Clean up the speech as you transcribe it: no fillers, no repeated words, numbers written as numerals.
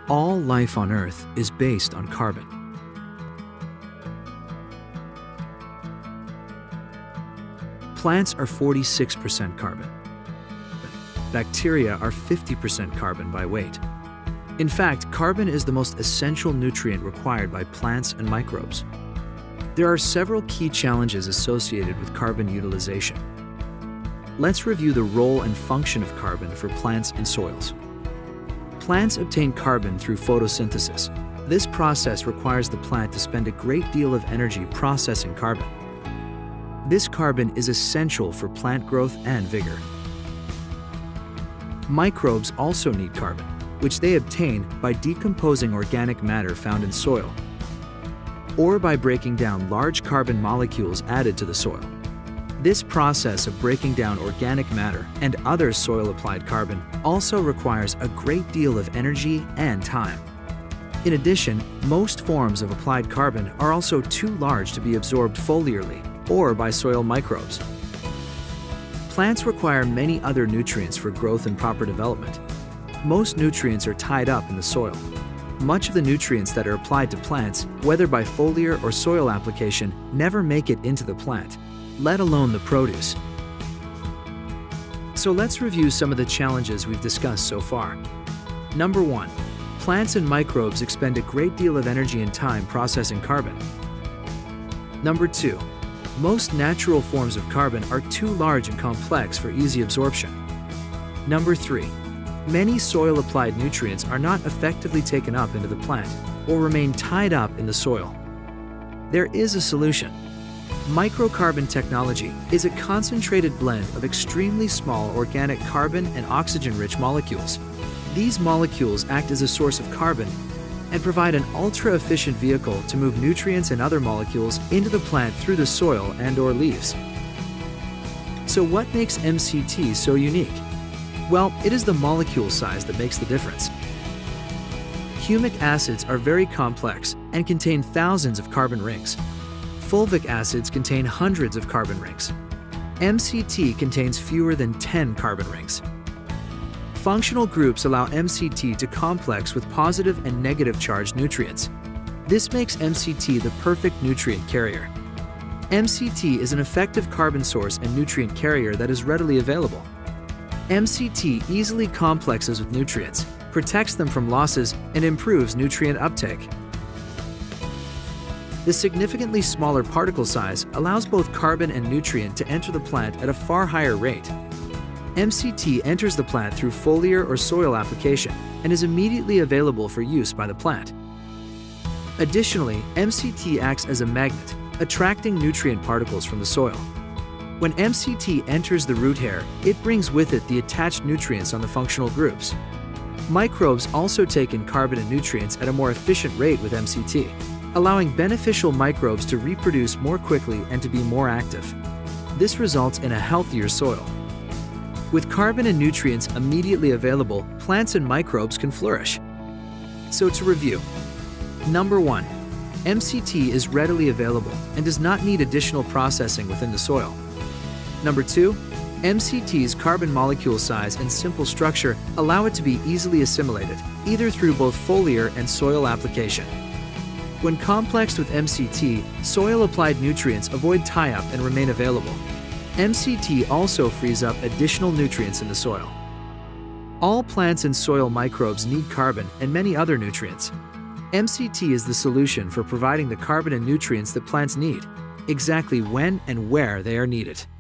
All life on Earth is based on carbon. Plants are 46% carbon. Bacteria are 50% carbon by weight. In fact, carbon is the most essential nutrient required by plants and microbes. There are several key challenges associated with carbon utilization. Let's review the role and function of carbon for plants and soils. Plants obtain carbon through photosynthesis. This process requires the plant to spend a great deal of energy processing carbon. This carbon is essential for plant growth and vigor. Microbes also need carbon, which they obtain by decomposing organic matter found in soil, or by breaking down large carbon molecules added to the soil. This process of breaking down organic matter and other soil-applied carbon also requires a great deal of energy and time. In addition, most forms of applied carbon are also too large to be absorbed foliarly or by soil microbes. Plants require many other nutrients for growth and proper development. Most nutrients are tied up in the soil. Much of the nutrients that are applied to plants, whether by foliar or soil application, never make it into the plant, let alone the produce. So let's review some of the challenges we've discussed so far. Number 1. Plants and microbes expend a great deal of energy and time processing carbon. Number 2. Most natural forms of carbon are too large and complex for easy absorption. Number 3. Many soil-applied nutrients are not effectively taken up into the plant or remain tied up in the soil. There is a solution. Microcarbon technology is a concentrated blend of extremely small organic carbon and oxygen-rich molecules. These molecules act as a source of carbon and provide an ultra-efficient vehicle to move nutrients and other molecules into the plant through the soil and/or leaves. So what makes MCT so unique? Well, it is the molecule size that makes the difference. Humic acids are very complex and contain thousands of carbon rings. Fulvic acids contain hundreds of carbon rings. MCT contains fewer than 10 carbon rings. Functional groups allow MCT to complex with positive and negative charged nutrients. This makes MCT the perfect nutrient carrier. MCT is an effective carbon source and nutrient carrier that is readily available. MCT easily complexes with nutrients, protects them from losses, and improves nutrient uptake. The significantly smaller particle size allows both carbon and nutrient to enter the plant at a far higher rate. MCT enters the plant through foliar or soil application and is immediately available for use by the plant. Additionally, MCT acts as a magnet, attracting nutrient particles from the soil. When MCT enters the root hair, it brings with it the attached nutrients on the functional groups. Microbes also take in carbon and nutrients at a more efficient rate with MCT, allowing beneficial microbes to reproduce more quickly and to be more active. This results in a healthier soil. With carbon and nutrients immediately available, plants and microbes can flourish. So to review, number 1, MCT is readily available and does not need additional processing within the soil. Number 2, MCT's carbon molecule size and simple structure allow it to be easily assimilated, either through both foliar and soil application. When complexed with MCT, soil-applied nutrients avoid tie-up and remain available. MCT also frees up additional nutrients in the soil. All plants and soil microbes need carbon and many other nutrients. MCT is the solution for providing the carbon and nutrients that plants need, exactly when and where they are needed.